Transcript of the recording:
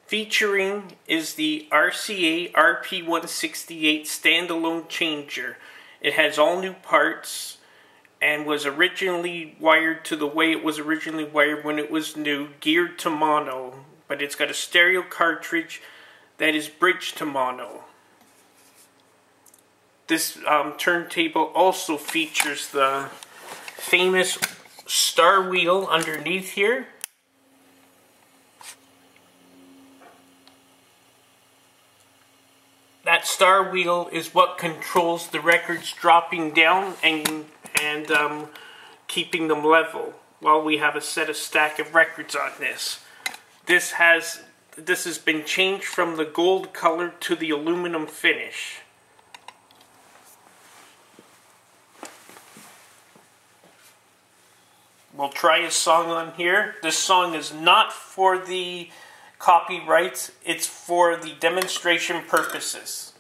Featuring is the RCA RP168 standalone changer. It has all new parts and was originally wired to the way it was originally wired when it was new, geared to mono, but it's got a stereo cartridge that is bridged to mono. This turntable also features the famous star wheel underneath here. That star wheel is what controls the records dropping down and keeping them level while we have a stack of records on this. This has been changed from the gold color to the aluminum finish. We'll try a song on here. This song is not for the copyrights, it's for the demonstration purposes.